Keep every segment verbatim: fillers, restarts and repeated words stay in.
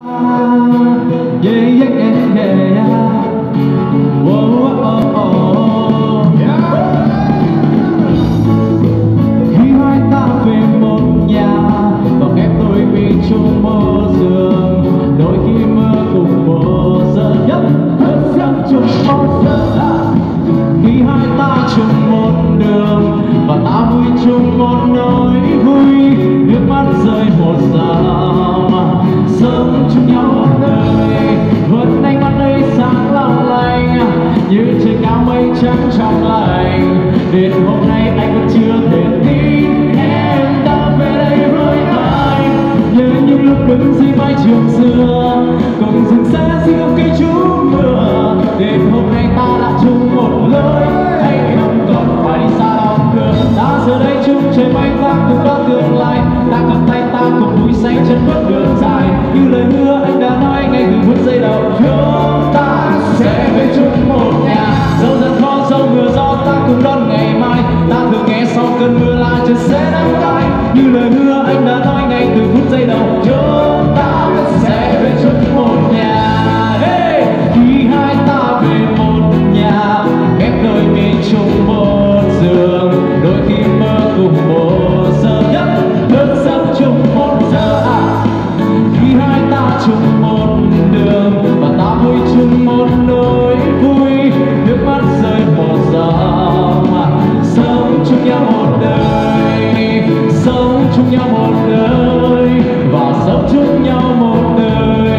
Yeah, yeah, yeah, yeah, yeah. Whoa, oh, oh, yeah. Khi hai ta về một nhà và ép tôi vì chung một giường, đôi khi mơ cùng một giờ nhất thức giấc chung một giờ. Khi hai ta chung một đường và ta vui chung một nỗi vui, nước mắt rơi một dòng, sống chung nhau một đời. Vượt ánh mắt đây sáng long lanh như trời cao mây trắng trong lành. Đến hôm nay anh vẫn chưa thể tin em đã về đây với anh. Nhớ những lúc đứng dưới mái trường xưa, cùng rừng xa giữa cây trú mưa. Đến hôm nay ta đã chung một lối, anh không còn phải đi xa lòng đường. Ta giờ đây chung trời mây, ta cùng có tương lai. Ta cầm tay ta cùng vui xanh chân bước đường dài. Như lời hứa anh đã nói ngay từ phút giây đầu, chúng ta sẽ về chung một nhà. Dẫu dần khó dẫu mưa gió ta cùng đón ngày mai. Ta thường nghe sau cơn mưa là trời sẽ nắng gai. Như lời hứa anh đã nói ngay từ phút giây đầu, chúng ta sẽ về chung một nhà. Hey! Khi hai ta về một nhà, ghép đôi mình chung một giường, đôi khi mơ cùng một giờ nhất thức giấc chung một giờ. À, khi hai ta chung một đường và ta vui chung một nỗi vui, nước mắt rơi một dòng, sống chung nhau một đời, sống chung nhau một đời và sống chung nhau một đời.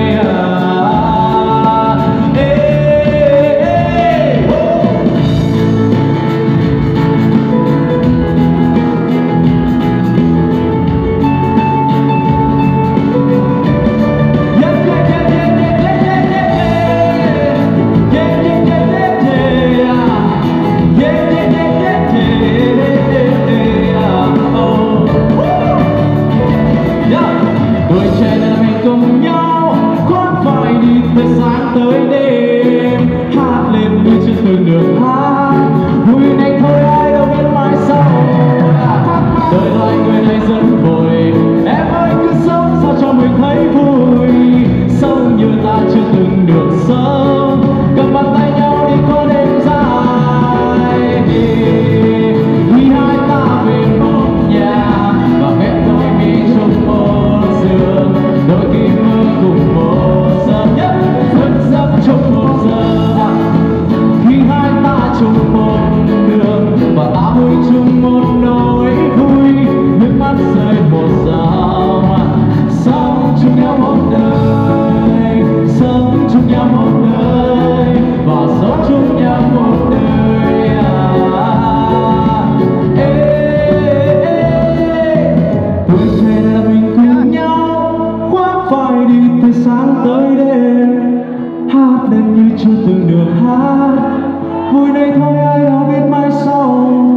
Tuổi trẻ là mình cùng nhau khoác vai đi từ sáng tới đêm, hát lên như chưa từng được hát. Vui này thôi ai đâu biết mai sau. Đời loài người này rất vội, em ơi cứ sống sao cho mình thấy vui. Sống như ta chưa từng được sống, cầm bàn tay nhau đi có đêm dài. Khi hai ta về một nhà và ghép đôi mi chung một giường, đôi khi mơ cùng một giờ nhất thức giấc chung một giờ. Khi hai ta chung một đường và ta vui chung một nỗi vui, nước mắt rơi một dòng, sống chung nhau một đời, sống chung nhau một đời và sống chung nhau một đời. À, ê, ê, ê. Tuổi trẻ là mình cùng nhau khoác vai đi từ sáng tới đêm, hát lên như chưa từng được hát. Vui này thôi ai đâu biết mai sau.